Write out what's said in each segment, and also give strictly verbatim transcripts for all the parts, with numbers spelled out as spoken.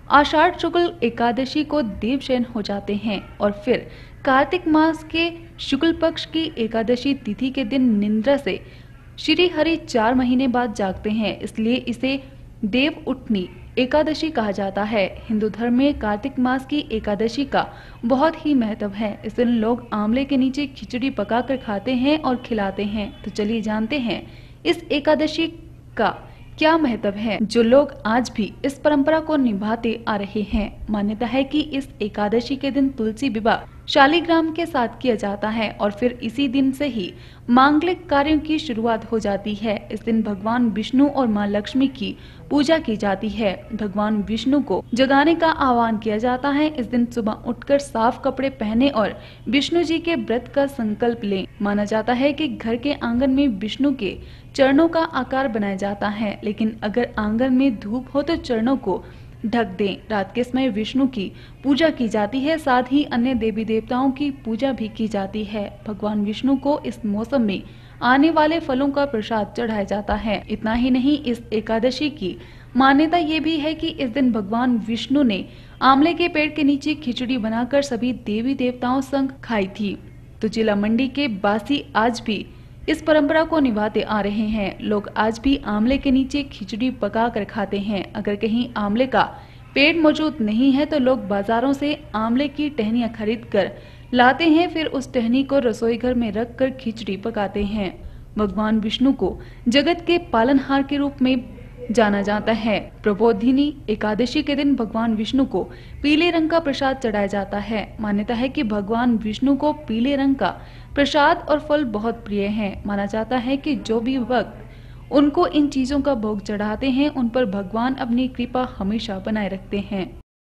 आषाढ़ शुक्ल एकादशी को देवशयन हो जाते हैं और फिर कार्तिक मास के शुक्ल पक्ष की एकादशी तिथि के दिन निद्रा से श्री हरि चार महीने बाद जागते हैं, इसलिए इसे देव उठनी एकादशी कहा जाता है। हिंदू धर्म में कार्तिक मास की एकादशी का बहुत ही महत्व है। इस दिन लोग आंवले के नीचे खिचड़ी पकाकर खाते हैं और खिलाते हैं। तो चलिए जानते हैं इस एकादशी का क्या महत्व है, जो लोग आज भी इस परंपरा को निभाते आ रहे हैं। मान्यता है कि इस एकादशी के दिन तुलसी विवाह शालिग्राम के साथ किया जाता है और फिर इसी दिन से ही मांगलिक कार्यों की शुरुआत हो जाती है। इस दिन भगवान विष्णु और मां लक्ष्मी की पूजा की जाती है। भगवान विष्णु को जगाने का आह्वान किया जाता है। इस दिन सुबह उठकर साफ कपड़े पहने और विष्णु जी के व्रत का संकल्प लें। माना जाता है कि घर के आंगन में विष्णु के चरणों का आकार बनाया जाता है, लेकिन अगर आंगन में धूप हो तो चरणों को ढक दें। रात के समय विष्णु की पूजा की जाती है, साथ ही अन्य देवी देवताओं की पूजा भी की जाती है। भगवान विष्णु को इस मौसम में आने वाले फलों का प्रसाद चढ़ाया जाता है। इतना ही नहीं, इस एकादशी की मान्यता ये भी है कि इस दिन भगवान विष्णु ने आंवले के पेड़ के नीचे खिचड़ी बनाकर सभी देवी देवताओं संग खाई थी। तो जिला मंडी के बासी आज भी इस परंपरा को निभाते आ रहे हैं। लोग आज भी आंवले के नीचे खिचड़ी पका कर खाते हैं। अगर कहीं आंवले का पेड़ मौजूद नहीं है तो लोग बाजारों से आंवले की टहनियां खरीद कर लाते हैं, फिर उस टहनी को रसोई घर में रख कर खिचड़ी पकाते हैं। भगवान विष्णु को जगत के पालनहार के रूप में जाना जाता है। प्रबोधिनी एकादशी के दिन भगवान विष्णु को पीले रंग का प्रसाद चढ़ाया जाता है। मान्यता है कि भगवान विष्णु को पीले रंग का प्रसाद और फल बहुत प्रिय हैं। माना जाता है कि जो भी भक्त उनको इन चीजों का भोग चढ़ाते हैं, उन पर भगवान अपनी कृपा हमेशा बनाए रखते हैं।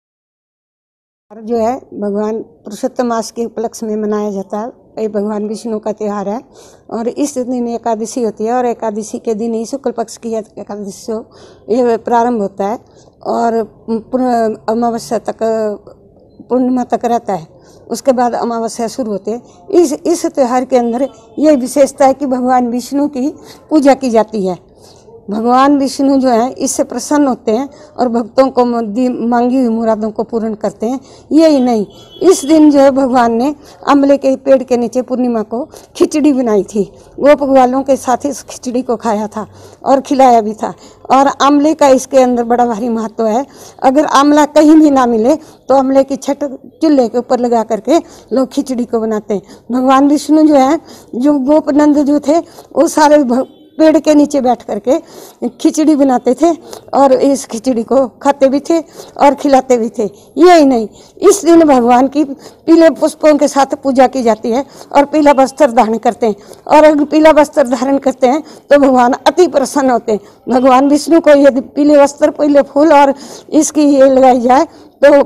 जो है भगवान पुरुषोत्तम मास के उपलक्ष्य में मनाया जाता है। ये भगवान विष्णु का त्यौहार है और इस दिन एकादशी होती है और एकादशी के दिन ही शुक्ल पक्ष की एकादशी से ये प्रारंभ होता है और अमावस्या तक, पूर्णिमा तक रहता है। उसके बाद अमावस्या शुरू होते हैं। इस इस त्यौहार के अंदर ये विशेषता है कि भगवान विष्णु की पूजा की जाती है। भगवान विष्णु जो है इससे प्रसन्न होते हैं और भक्तों को मांगी हुई मुरादों को पूर्ण करते हैं। यही नहीं, इस दिन जो है भगवान ने आंवले के पेड़ के नीचे पूर्णिमा को खिचड़ी बनाई थी। गोप ग्वालों के साथ इस खिचड़ी को खाया था और खिलाया भी था। और आंवले का इसके अंदर बड़ा भारी महत्व है। अगर आंवला कहीं भी ना मिले तो आंवले की छट चूल्हे के ऊपर लगा करके लोग खिचड़ी को बनाते हैं। भगवान विष्णु जो है, जो गोपनंद जो थे, वो सारे पेड़ के नीचे बैठ करके खिचड़ी बनाते थे और इस खिचड़ी को खाते भी थे और खिलाते भी थे। यही नहीं, इस दिन भगवान की पीले पुष्पों के साथ पूजा की जाती है और पीला वस्त्र धारण करते हैं। और अगर पीला वस्त्र धारण करते हैं तो भगवान अति प्रसन्न होते हैं। भगवान विष्णु को यदि पीले वस्त्र, पीले फूल और इसकी ये लगाई जाए तो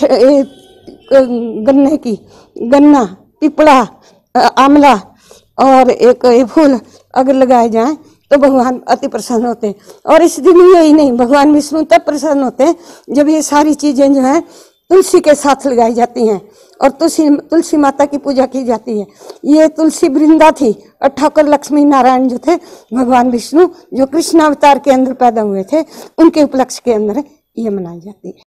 गन्ने की गन्ना, पिपड़ा, आंवला और एक ये फूल अगर लगाए जाएं तो भगवान अति प्रसन्न होते हैं। और इस दिन यही नहीं, भगवान विष्णु तब प्रसन्न होते हैं जब ये सारी चीजें जो हैं तुलसी के साथ लगाई जाती हैं और तुलसी तुलसी माता की पूजा की जाती है। ये तुलसी वृंदा थी और ठाकुर लक्ष्मी नारायण जो थे, भगवान विष्णु जो कृष्ण अवतार के अंदर पैदा हुए थे, उनके उपलक्ष्य के अंदर ये मनाई जाती है।